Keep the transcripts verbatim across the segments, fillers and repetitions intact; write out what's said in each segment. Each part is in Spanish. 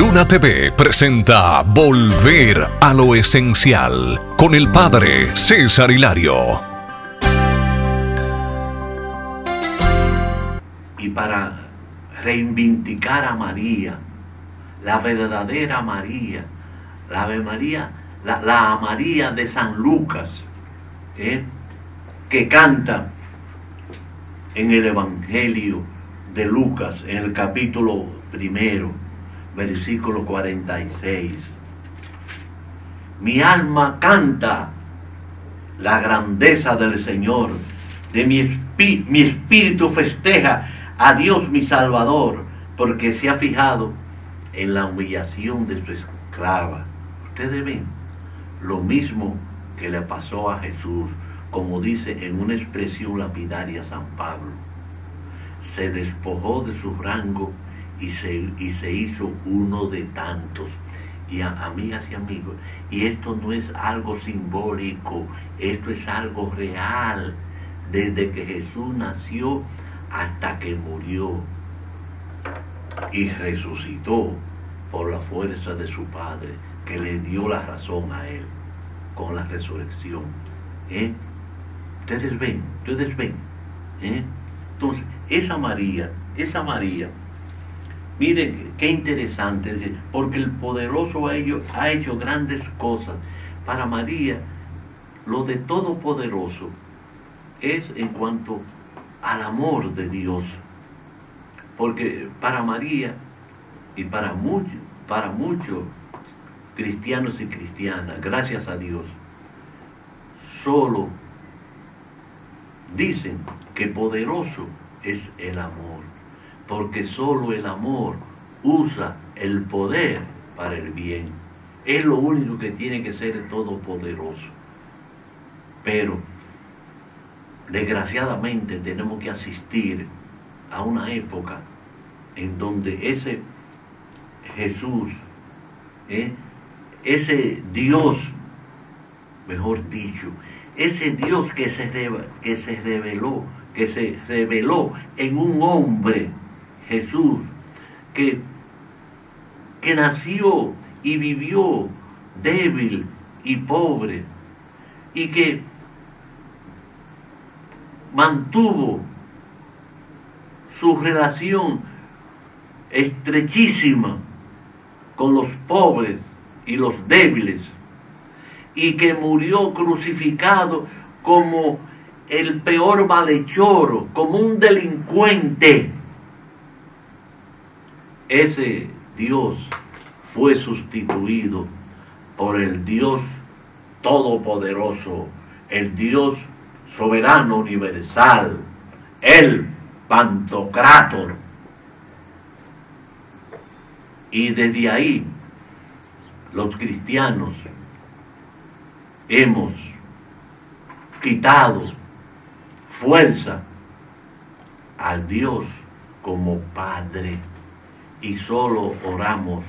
Luna T V presenta Volver a lo Esencial con el Padre César Hilario. Y para reivindicar a María, la verdadera María, la Ave María, la, la María de San Lucas, ¿eh? que canta en el Evangelio de Lucas, en el capítulo primero, versículo cuarenta y seis. Mi alma canta la grandeza del Señor, de mi, espí mi espíritu festeja a Dios mi Salvador, porque se ha fijado en la humillación de su esclava. Ustedes ven lo mismo que le pasó a Jesús, como dice en una expresión lapidaria San Pablo. Se despojó de su rango y se, y se hizo uno de tantos. Y a, amigas y amigos, y esto no es algo simbólico, esto es algo real. Desde que Jesús nació hasta que murió y resucitó por la fuerza de su Padre, que le dio la razón a él con la resurrección. ¿Eh? Ustedes ven, ustedes ven. ¿Eh? Entonces, esa María, esa María, miren qué interesante, dice, porque el poderoso ha hecho, ha hecho grandes cosas. Para María, lo de todopoderoso es en cuanto al amor de Dios. Porque para María y para muchos, para muchos cristianos y cristianas, gracias a Dios, solo dicen que poderoso es el amor, porque solo el amor usa el poder para el bien. Es lo único que tiene que ser todopoderoso. Pero desgraciadamente tenemos que asistir a una época en donde ese Jesús, ¿eh? ese Dios, mejor dicho, ese Dios que se, que se reveló, que se reveló en un hombre, Jesús, que, que nació y vivió débil y pobre, y que mantuvo su relación estrechísima con los pobres y los débiles, y que murió crucificado como el peor malhechor, como un delincuente. Ese Dios fue sustituido por el Dios todopoderoso, el Dios soberano universal, el Pantocrátor. Y desde ahí los cristianos hemos quitado fuerza al Dios como Padre y solo oramos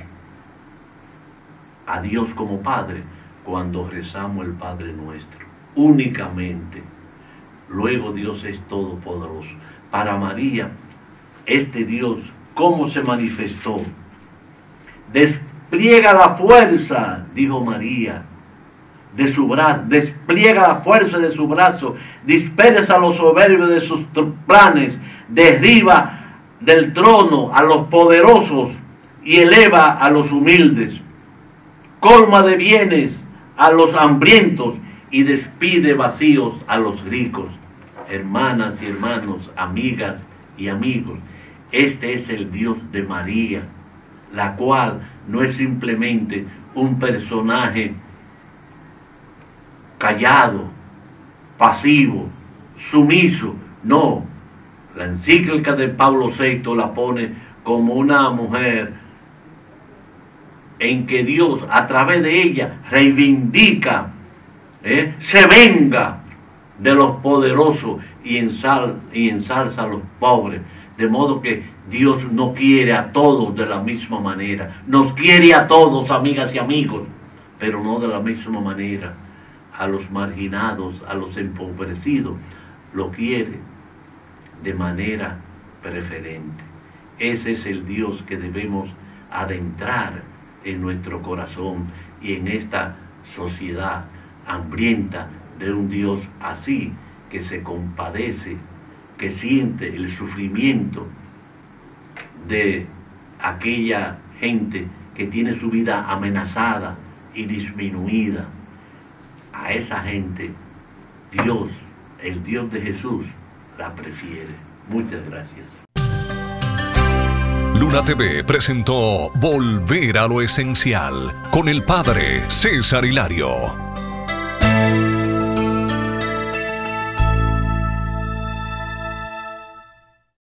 a Dios como Padre cuando rezamos el Padre Nuestro, únicamente. Luego Dios es todopoderoso. Para María, este Dios, ¿cómo se manifestó? Despliega la fuerza, dijo María, de su brazo, despliega la fuerza de su brazo, dispersa a los soberbios de sus planes, derriba del trono a los poderosos y eleva a los humildes, colma de bienes a los hambrientos y despide vacíos a los ricos. Hermanas y hermanos, amigas y amigos, este es el Dios de María, la cual no es simplemente un personaje callado, pasivo, sumiso. No, la encíclica de Pablo sexto la pone como una mujer en que Dios a través de ella reivindica, ¿eh? se venga de los poderosos y, ensal, y ensalza a los pobres. De modo que Dios no quiere a todos de la misma manera. Nos quiere a todos, amigas y amigos, pero no de la misma manera. A los marginados, a los empobrecidos, lo quiere de manera preferente. Ese es el Dios que debemos adentrar en nuestro corazón y en esta sociedad hambrienta de un Dios así, que se compadece, que siente el sufrimiento de aquella gente que tiene su vida amenazada y disminuida. A esa gente Dios, el Dios de Jesús, la prefiere. Muchas gracias. Luna T V presentó Volver a lo Esencial con el Padre César Hilario.